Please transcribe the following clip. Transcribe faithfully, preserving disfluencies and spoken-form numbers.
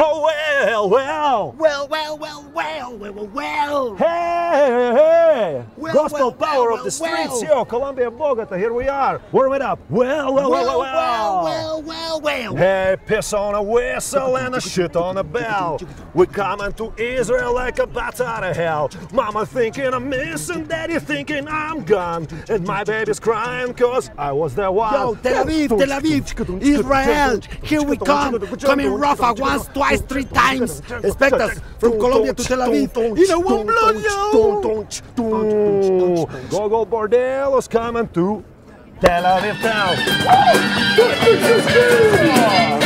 Oh, well, well. Well, well, well, well, well, well. Hey, hey, hey. Well, Gospel well, power well, of the well, streets, well. yo. Columbia, Bogota, here we are. Warm it up. Well, well, well, well, well. well, well, well. Hey, piss on a whistle and a shit on a bell. We're coming to Israel like a bat out of hell. Mama thinking I'm missing, daddy thinking I'm gone. And my baby's crying cause I was the one. Yo, Tel Aviv, Tel Aviv, Israel, here we come, coming rough at once, twice, three times. Expect us from Colombia to Tel Aviv in a one blood, yo. Gogol Bordello's coming to Tel Aviv town.